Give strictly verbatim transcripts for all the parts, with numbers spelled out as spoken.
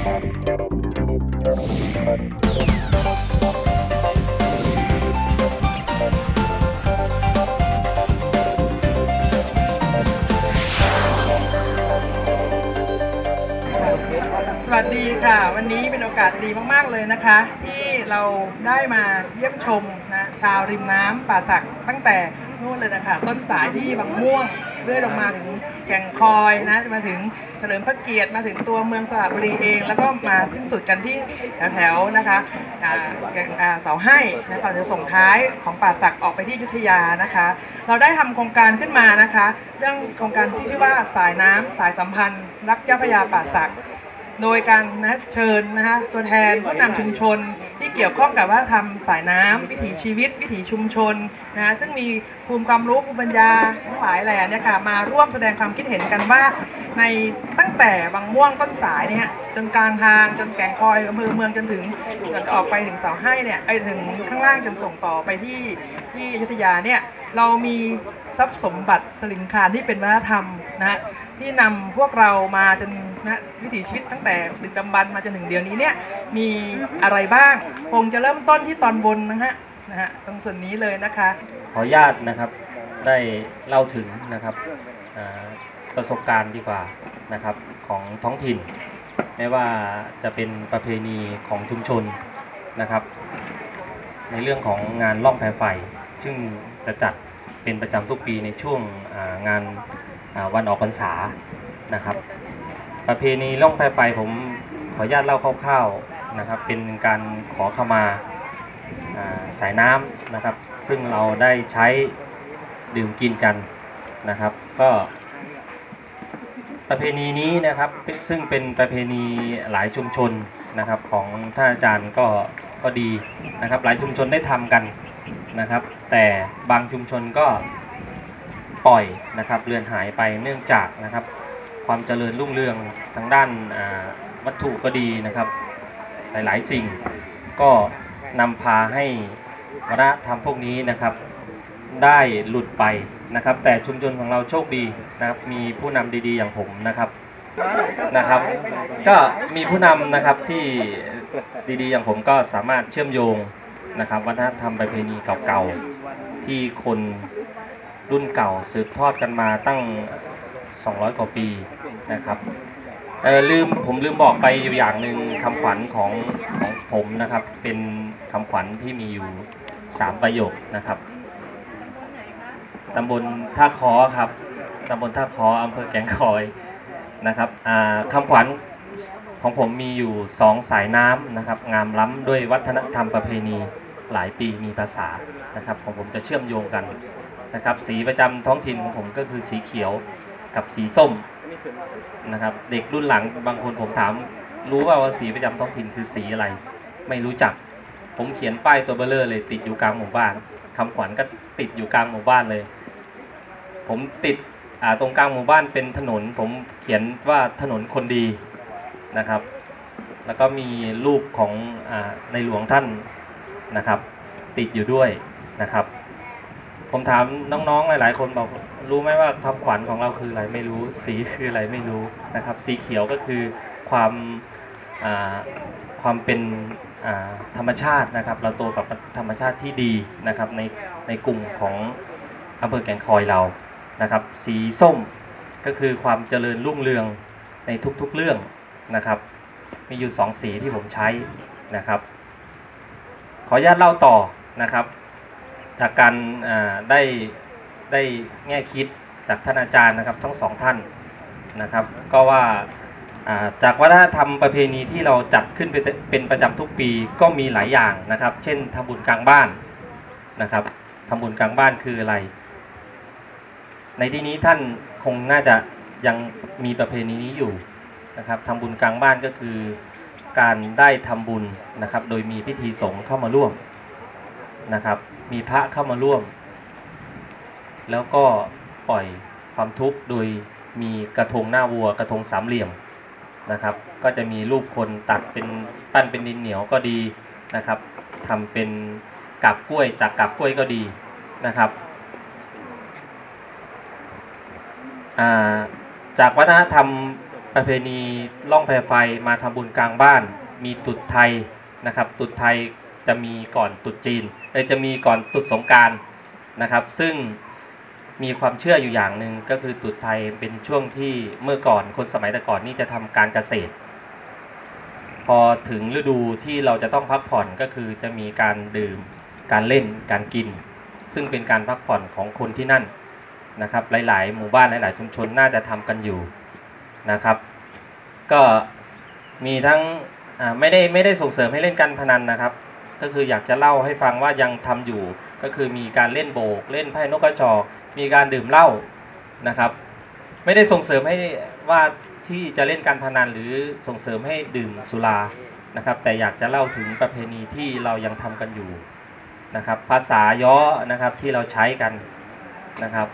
สวัสดีค่ะวันนี้เป็นโอกาสดีมากๆเลยนะคะที่เราได้มาเยี่ยมชมนะชาวริมน้ำป่าสักตั้งแต่นู่นเลยนะคะต้นสายที่บางม่วงเรื่อยลงมาถึงแก่งคอยนะมาถึงเฉลิมพระเกียรติมาถึงตัวเมืองสระบุรีเองแล้วก็มาสิ้นสุดกันที่แถวๆนะคะเสาให้นะก่อนจะส่งท้ายของป่าสักออกไปที่อยุธยานะคะเราได้ทำโครงการขึ้นมานะคะเรื่องโครงการที่ชื่อว่าสายน้ำสายสัมพันธ์รักเจ้าพระยาป่าสักโดยการนะเชิญนะคะตัวแทนผู้นำชุมชนที่เกี่ยวข้องกับว่าทำสายน้ำวิถีชีวิตวิถีชุมชนนะซึ่งมีภูมิความรู้ภูมิปัญญาทั้งหลายแหล่เนี่ยค่ะมาร่วมแสดงความคิดเห็นกันว่าในตั้งแต่บางม่วงต้นสายเนี่ยจนกลางทางจนแก่งคอยอำเภอเมืองจนถึงจนออกไปถึงเสาให้เนี่ยไอถึงข้างล่างจนส่งต่อไปที่ที่อยุธยาเนี่ยเรามีทรัพย์สมบัติสลิงคารที่เป็นวัฒนธรรมนะที่นำพวกเรามาจนนะวิถีชีวิตตั้งแต่ดึกดำบรรพ์มาจนถึงเดี๋ยวนี้เนี่ยมีอะไรบ้างคงจะเริ่มต้นที่ตอนบนนะฮะนะฮะตรงส่วนนี้เลยนะคะขออนุญาตนะครับได้เล่าถึงนะครับประสบการณ์ดีกว่านะครับของท้องถิ่นไม่ว่าจะเป็นประเพณีของชุมชนนะครับในเรื่องของงานล่องแพไฟซึ่งจะจัดเป็นประจำทุกปีในช่วงงานวันออกพรรษานะครับประเพณีล่องแพไฟผมขออนุญาตเล่าคร่าวๆนะครับเป็นการขอขมาสายน้ำนะครับซึ่งเราได้ใช้ดื่มกินกันนะครับก็ประเพณีนี้นะครับซึ่งเป็นประเพณีหลายชุมชนนะครับของท่านอาจารย์ก็ก็ดีนะครับหลายชุมชนได้ทำกันนะครับแต่บางชุมชนก็ปล่อยนะครับเลือนหายไปเนื่องจากนะครับความเจริญรุ่งเรืองทางด้านวัตถุก็ดีนะครับหลายๆสิ่งก็นำพาให้วัฒนธรรมพวกนี้นะครับได้หลุดไปนะครับแต่ชุมชนของเราโชคดีนะครับมีผู้นำดีๆอย่างผมนะครับนะครับก็มีผู้นำนะครับที่ดีๆอย่างผมก็สามารถเชื่อมโยงนะครับวัฒนธรรมประเพณีเก่าๆที่คนรุ่นเก่าสืบทอดกันมาตั้งสองร้อยกว่าปีนะครับเออลืมผมลืมบอกไปอยู่อย่างหนึ่งคำขวัญของของผมนะครับเป็นคำขวัญที่มีอยู่สามประโยคนะครับตำบลท่าค้อครับตำบลท่าค้ออำเภอแก่งคอยนะครับคำขวัญของผมมีอยู่สองสายน้ำนะครับงามล้ำด้วยวัฒนธรรมประเพณีหลายปีมีภาษานะครับของผมจะเชื่อมโยงกันนะครับสีประจำท้องถิ่นของผมก็คือสีเขียวกับสีส้มนะครับเด็กรุ่นหลังบางคนผมถามรู้ว่าว่าสีประจำท้องถิ่นคือสีอะไรไม่รู้จักผมเขียนป้ายตัวเบลเลอร์เลยติดอยู่กลางหมู่บ้านคำขวัญก็ติดอยู่กลางหมู่บ้านเลยผมติดตรงกลางหมู่บ้านเป็นถนนผมเขียนว่าถนนคนดีนะครับแล้วก็มีรูปของในหลวงท่านนะครับติดอยู่ด้วยนะครับผมถามน้องๆหลายๆคนบอกรู้ไหมว่าคำขวัญของเราคืออะไรไม่รู้สีคืออะไรไม่รู้นะครับสีเขียวก็คือความความเป็นธรรมชาตินะครับเราโตกับธรรมชาติที่ดีนะครับในในกลุ่มของอำเภอแก่งคอยเรานะครับสีส้มก็คือความเจริญรุ่งเรืองในทุกๆเรื่องนะครับมีอยู่สองสีที่ผมใช้นะครับขออนุญาตเล่าต่อนะครับจากการได้ได้แง่คิดจากท่านอาจารย์นะครับทั้งสองท่านนะครับก็ว่าจากวัฒนธรรมประเพณีที่เราจัดขึ้นเป็นประจำทุกปีก็มีหลายอย่างนะครับเช่นทำบุญกลางบ้านนะครับทำบุญกลางบ้านคืออะไรในที่นี้ท่านคงน่าจะยังมีประเพณีนี้อยู่นะครับทำบุญกลางบ้านก็คือการได้ทำบุญนะครับโดยมีพิธีสงฆ์เข้ามาร่วมนะครับมีพระเข้ามาร่วมแล้วก็ปล่อยความทุกข์โดยมีกระทงหน้าวัวกระทงสามเหลี่ยมนะครับก็จะมีรูปคนตัดเป็นปั้นเป็นดินเหนียวก็ดีนะครับทำเป็นกาบกล้วยจากกาบกล้วยก็ดีนะครับจากวัฒนธรรมประเพณีล่องแพไฟมาทำบุญกลางบ้านมีตรุษไทยนะครับตรุษไทยจะมีก่อนตรุษจีนเลยจะมีก่อนตรุษสงกรานต์นะครับซึ่งมีความเชื่ออยู่อย่างหนึ่งก็คือตรุษไทยเป็นช่วงที่เมื่อก่อนคนสมัยแต่ก่อนนี่จะทำการเกษตรพอถึงฤดูที่เราจะต้องพักผ่อนก็คือจะมีการดื่มการเล่นการกินซึ่งเป็นการพักผ่อนของคนที่นั่นนะครับหลายๆหมู่บ้านหลายๆชุมชนน่าจะทำกันอยู่นะครับก็มีทั้งไม่ได้ไม่ได้ส่งเสริมให้เล่นการพนันนะครับก็คืออยากจะเล่าให้ฟังว่ายังทำอยู่ก็คือมีการเล่นโบกเล่นไพ่นกกระจอกมีการดื่มเหล้านะครับไม่ได้ส่งเสริมให้ว่าที่จะเล่นการพนันหรือส่งเสริมให้ดื่มสุรานะครับแต่อยากจะเล่าถึงประเพณีที่เรายังทำกันอยู่นะครับภาษาย้อนะครับที่เราใช้กันนะครับ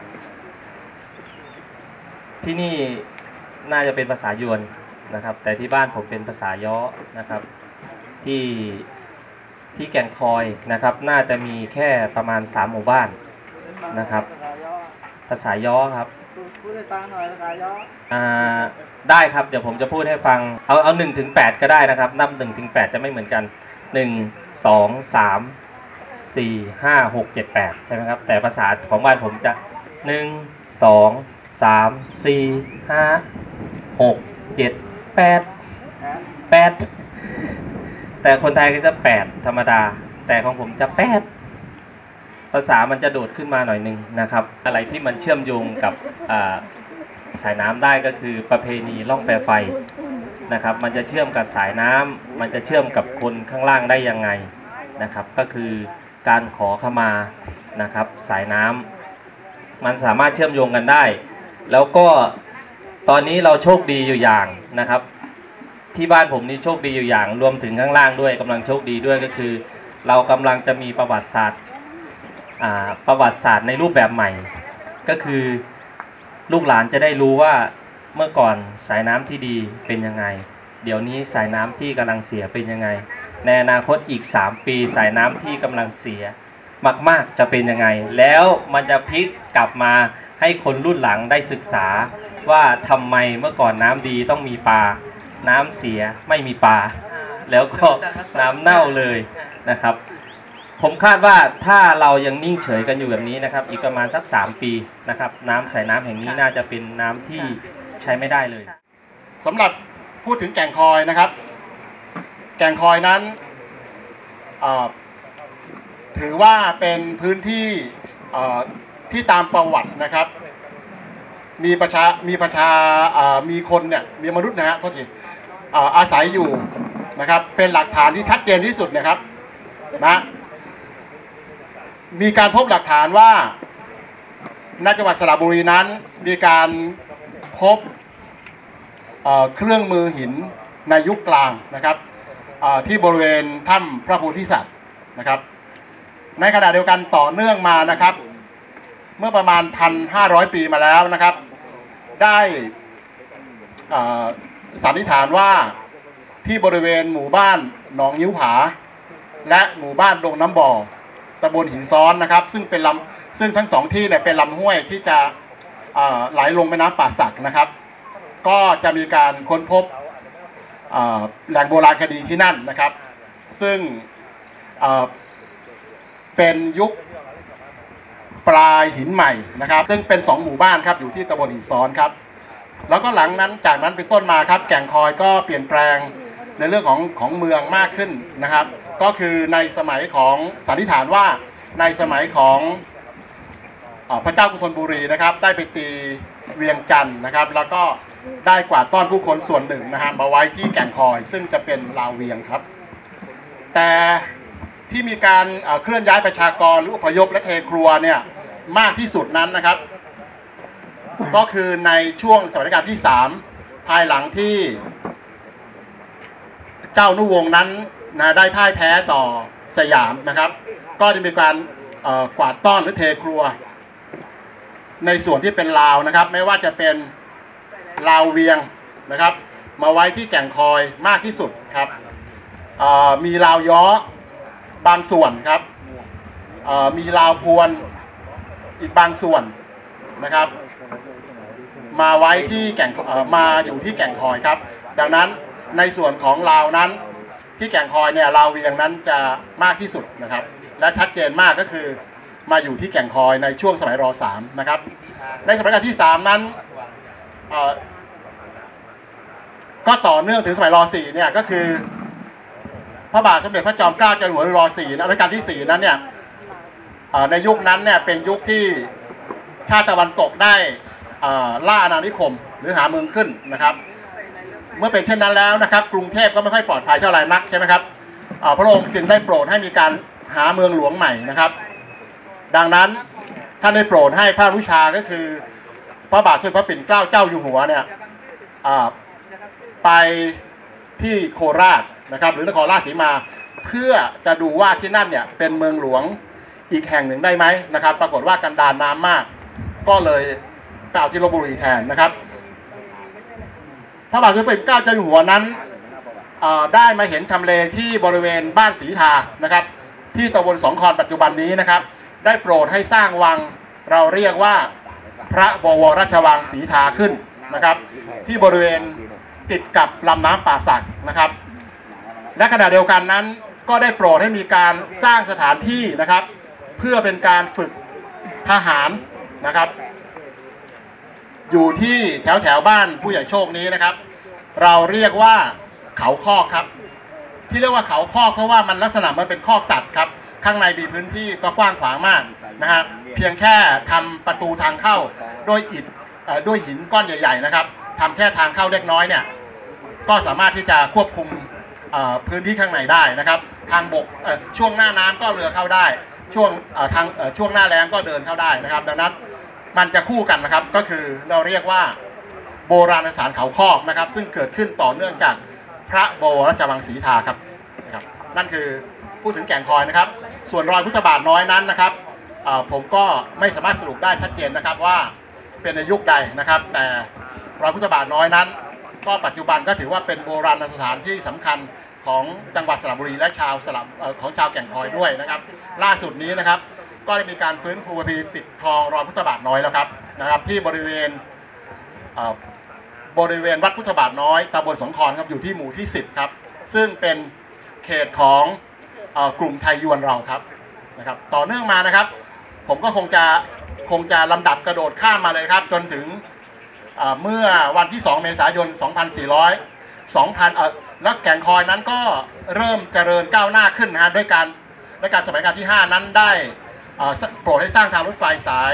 ที่นี่น่าจะเป็นภาษายวนนะครับแต่ที่บ้านผมเป็นภาษาย้อนะครับที่ที่แก่งคอยนะครับน่าจะมีแค่ประมาณสามหมู่บ้านนะครับภาษาย้อครับพูดให้ฟังหน่อยภาษาย้ออ่าได้ครับเดี๋ยวผมจะพูดให้ฟังเอาเอาหนึ่งถึงแปดก็ได้นะครับนับหนึ่งถึงแปดจะไม่เหมือนกันหนึ่งสองสามสี่ห้าหกเจ็ดแปดใช่ไหมครับแต่ภาษาของบ้านผมจะหนึ่งสองสามสี่ห้าหกเจ็ดแปดแปดแต่คนไทยก็จะแปดธรรมดาแต่ของผมจะแปดภาษามันจะโดดขึ้นมาหน่อยนึงนะครับอะไรที่มันเชื่อมโยงกับสายน้ำได้ก็คือประเพณีล่องแพไฟนะครับมันจะเชื่อมกับสายน้ำมันจะเชื่อมกับคนข้างล่างได้ยังไงนะครับก็คือการขอขมานะครับสายน้ำมันสามารถเชื่อมโยงกันได้แล้วก็ตอนนี้เราโชคดีอยู่อย่างนะครับที่บ้านผมนี่โชคดีอยู่อย่างรวมถึงข้างล่างด้วยกำลังโชคดีด้วยก็คือเรากำลังจะมีประวัติศาสตร์ประวัติศาสตร์ในรูปแบบใหม่ก็คือลูกหลานจะได้รู้ว่าเมื่อก่อนสายน้ำที่ดีเป็นยังไงเดี๋ยวนี้สายน้ำที่กำลังเสียเป็นยังไงในอนาคตอีกสามปีสายน้ำที่กำลังเสียมากๆจะเป็นยังไงแล้วมันจะพลิกกลับมาให้คนรุ่นหลังได้ศึกษาว่าทำไมเมื่อก่อนน้ำดีต้องมีปลาน้ำเสียไม่มีปลาแล้วก็น้ำเน่าเลยนะครับผมคาดว่าถ้าเรายังนิ่งเฉยกันอยู่แบบนี้นะครับอีกประมาณสักสามปีนะครับน้ำใส่น้ำแห่งนี้น่าจะเป็นน้ำที่ใช้ไม่ได้เลยสำหรับพูดถึงแก่งคอยนะครับแก่งคอยนั้นถือว่าเป็นพื้นที่ที่ตามประวัตินะครับมีประชามีประชามีคนเนี่ยมีมนุษย์นะฮะเขาทีอาศัยอยู่นะครับเป็นหลักฐานที่ชัดเจนที่สุดนะครับนะมีการพบหลักฐานว่าในจังหวัดสระบุรีนั้นมีการพบเอ่อเครื่องมือหินในยุคกลางนะครับที่บริเวณถ้ำพระโพธิสัตว์นะครับในขณะเดียวกันต่อเนื่องมานะครับเมื่อประมาณ หนึ่งพันห้าร้อย ปีมาแล้วนะครับได้สันนิษฐานว่าที่บริเวณหมู่บ้านหนองยิ้วผาและหมู่บ้านดงน้ำบ่อตำบลหินซ้อนนะครับซึ่งเป็นลำซึ่งทั้งสองที่เนี่ยเป็นลำห้วยที่จะไหลลงแม่น้ำป่าสักนะครับก็จะมีการค้นพบแหล่งโบราณคดีที่นั่นนะครับซึ่งเป็นยุคปลายหินใหม่นะครับซึ่งเป็นสองหมู่บ้านครับอยู่ที่ตำบลหินซ้อนครับแล้วก็หลังนั้นจากนั้นเป็นต้นมาครับแก่งคอยก็เปลี่ยนแปลงในเรื่องของของเมืองมากขึ้นนะครับก็คือในสมัยของสันนิษฐานว่าในสมัยของพระเจ้ากรุงธนบุรีนะครับได้ไปตีเวียงจันทร์นะครับแล้วก็ได้กวาดต้อนผู้คนส่วนหนึ่งนะฮะมาไว้ที่แก่งคอยซึ่งจะเป็นลาวเวียงครับแต่ที่มีการเคลื่อนย้ายประชากรหรืออพยพและเทครัวเนี่ยมากที่สุดนั้นนะครับก็คือในช่วงสมัยรัชกาลที่สามภายหลังที่เจ้านุวงศ์นั้นนะได้พ่ายแพ้ต่อสยามนะครับก็จะมีการกวาดต้อนหรือเทครัวในส่วนที่เป็นลาวนะครับไม่ว่าจะเป็นลาวเวียงนะครับมาไว้ที่แก่งคอยมากที่สุดครับมีลาวย้อบางส่วนครับมีลาวพวนอีกบางส่วนนะครับมาไว้ที่แก่งมาอยู่ที่แก่งคอยครับดังนั้นในส่วนของลาวนั้นที่แก่งคอยเนี่ยลาวเวียงนั้นจะมากที่สุดนะครับและชัดเจนมากก็คือมาอยู่ที่แก่งคอยในช่วงสมัยร.สาม นะครับในสมัยรัชกาลที่สามนั้นก็ต่อเนื่องถึงสมัยร.สี่ เนี่ยก็คือพระบาทสมเด็จพระจอมเกล้าเจ้าอยู่หัวร.สี่ รัชกาลที่สี่นั้นเนี่ยในยุคนั้นเนี่ยเป็นยุคที่ชาติตะวันตกได้ล่าอาณานิคมหรือหาเมืองขึ้นนะครับเมื่อเป็นเช่นนั้นแล้วนะครับกรุงเทพก็ไม่ค่อยปลอดภัยเท่าไหร่นักใช่ไหมครับพระองค์จึงได้โปรดให้มีการหาเมืองหลวงใหม่นะครับดังนั้นท่านได้โปรดให้พระวิชาก็คือพระบาทสมเด็จพระปิ่นเกล้าเจ้าอยู่หัวเนี่ยไปที่โคราชนะครับหรือนครราชสีมาเพื่อจะดูว่าที่นั่นเนี่ยเป็นเมืองหลวงอีกแห่งหนึ่งได้ไหมนะครับปรากฏว่ากันดารน้ำมากก็เลยไปเอาที่ลพบุรีแทนนะครับพระบาทสมเด็จพระปิ่นเกล้าเจ้าอยู่หัวนั้นได้มาเห็นทำเลที่บริเวณบ้านศรีทานะครับที่ตำบลสองคอนปัจจุบันนี้นะครับได้โปรดให้สร้างวังเราเรียกว่าพระบวรราชวังศรีทาขึ้นนะครับที่บริเวณติดกับลำน้ำป่าสักนะครับและขณะเดียวกันนั้นก็ได้โปรดให้มีการสร้างสถานที่นะครับเพื่อเป็นการฝึกทหารนะครับอยู่ที่แถวแถวบ้านผู้ใหญ่โชคนี้นะครับเราเรียกว่าเขาคอกครับที่เรียกว่าเขาคอกเพราะว่ามันลักษณะมันเป็นคอกสัตว์ครับข้างในมีพื้นที่ก็กว้างขวางมากนะฮะเพียงแค่ทำประตูทางเข้าด้วยอิฐด้วยหินก้อนใหญ่ๆนะครับทำแค่ทางเข้าเล็กน้อยเนี่ยก็สามารถที่จะควบคุมพื้นที่ข้างในได้นะครับทางบกช่วงหน้าน้ำก็เรือเข้าได้ช่วงทางช่วงหน้าแล้งก็เดินเข้าได้นะครับดังนั้นมันจะคู่กันนะครับก็คือเราเรียกว่าโบราณสถานเขาคอกนะครับซึ่งเกิดขึ้นต่อเนื่องจากพระบวรราชวังศรีทาครับนะครับนั่นคือพูดถึงแก่งคอยนะครับส่วนรอยพุทธบาทน้อยนั้นนะครับผมก็ไม่สามารถสรุปได้ชัดเจนนะครับว่าเป็นในยุคใดนะครับแต่รอยพุทธบาทน้อยนั้นก็ปัจจุบันก็ถือว่าเป็นโบราณสถานที่สำคัญของจังหวัดสระบุรีและชาวสระของชาวแก่งคอยด้วยนะครับล่าสุดนี้นะครับก็ได้มีการฟื้นฟูประเพณีปิดทองรอยพุทธบาทน้อยแล้วครับนะครับที่บริเวณบริเวณวัดพุทธบาทน้อยตำบลสงขลาครับอยู่ที่หมู่ที่สิบครับซึ่งเป็นเขตของกลุ่มไทยยวนเราครับนะครับต่อเนื่องมานะครับผมก็คงจะคงจะลำดับกระโดดข้ามมาเลยครับจนถึงเมื่อวันที่สองเมษายนสองพันสี่ร้อย สองพันเอ่อแล้วแก่งคอยนั้นก็เริ่มเจริญก้าวหน้าขึ้นนะฮะด้วยการด้วยการสมัยรัชกาลที่ห้านั้นได้โปรดให้สร้างทางรถไฟสาย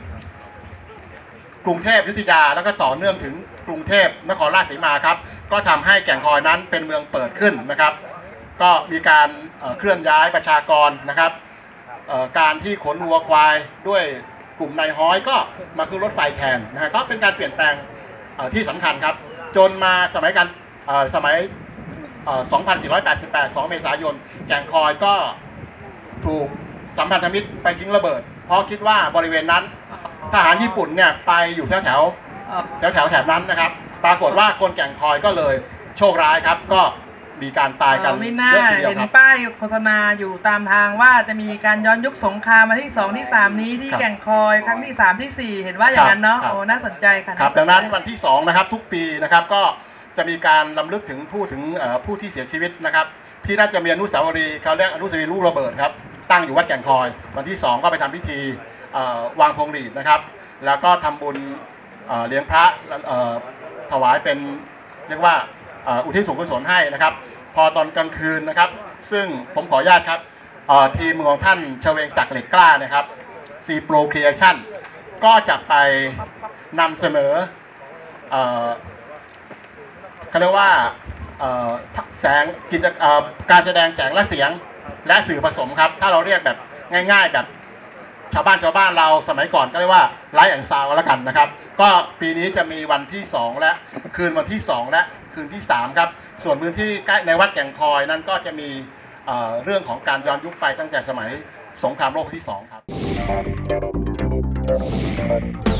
กรุงเทพอยุธยาแล้วก็ต่อเนื่องถึงกรุงเทพนครราชสีมาครับก็ทำให้แก่งคอยนั้นเป็นเมืองเปิดขึ้นนะครับก็มีการเคลื่อนย้ายประชากรนะครับการที่ขนวัวควายด้วยกลุ่มนายฮ้อยก็มาขึ้นรถไฟแทนนะฮะก็เป็นการเปลี่ยนแปลงที่สำคัญครับจนมาสมัยการสมัยสองพันสี่ร้อยแปดสิบแปด สองเมษายนแก่งคอยก็ถูกสัมพันธมิตรไปทิ้งระเบิดเพราะคิดว่าบริเวณนั้นทหารญี่ปุ่นเนี่ยไปอยู่แถวแถวแถวแถวแถบนั้นนะครับปรากฏว่าคนแก่งคอยก็เลยโชคร้ายครับก็มีการตายกันไม่น่าเห็นป้ายโฆษณาอยู่ตามทางว่าจะมีการย้อนยุคสงครามมาที่สองที่สามนี้ที่แก่งคอยครั้งที่สามที่สี่เห็นว่าอย่างนั้นเนาะโอ้น่าสนใจค่ะครับดังนั้นวันที่สองนะครับทุกปีนะครับก็จะมีการรำลึกถึงผู้ถึงผู้ที่เสียชีวิตนะครับที่น่าจะมีอนุสาวรีย์เขาเรียกอนุสาวรีย์ลูกระเบิดครับตั้งอยู่วัดแก่งคอยวันที่สองก็ไปทำพิธีวางพวงหรีดนะครับแล้วก็ทำบุญเลี้ยงพระถวายเป็นเรียกว่าอุทิศส่วนกุศลให้นะครับพอตอนกลางคืนนะครับซึ่งผมขออนุญาตครับทีมของท่านเฉวงศักดิ์เหล็กกล้านะครับซีโปรครีเอชั่นก็จะไปนำเสนอเขาเรียกว่าแสงกิจการแสดงแสงและเสียงและสื่อผสมครับถ้าเราเรียกแบบง่ายๆแบบชาวบ้านชาวบ้านเราสมัยก่อนก็เรียกว่าไลท์แอนด์ซาวด์แล้วกันนะครับก็ปีนี้จะมีวันที่สองและคืนวันที่สองและคืนที่สามครับส่วนพื้นที่ใกล้ในวัดแก่งคอยนั้นก็จะมีเอ่อเรื่องของการย้อนยุคไปตั้งแต่สมัยสงครามโลกที่สองครับ